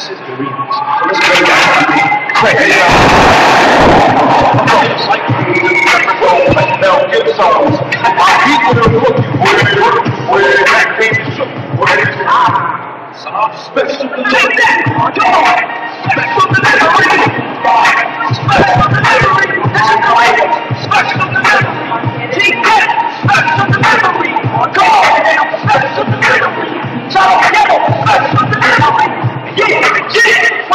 This is the remix. So let's go down. Craig. Like Mel Gibson's. My people are looking where that baby shook. Where it's some special delivery. Come on. Special delivery. Special delivery. This is the latest. Special delivery. Take that. Special delivery. Go on. Special delivery. So get it. Special delivery. Yeah.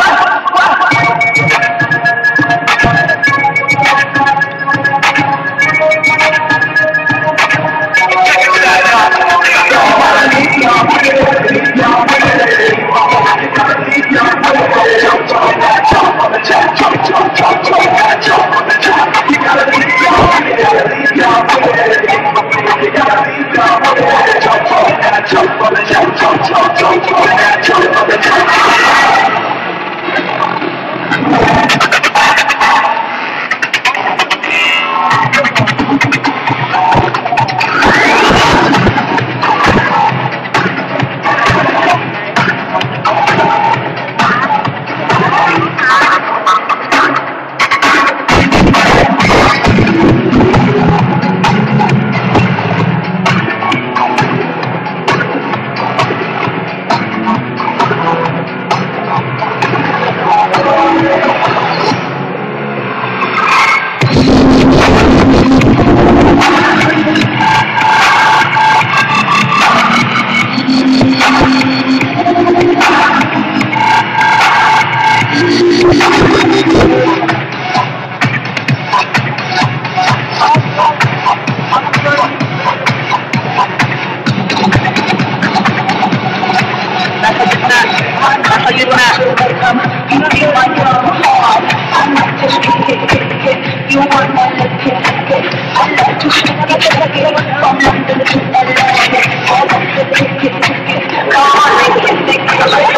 Come on,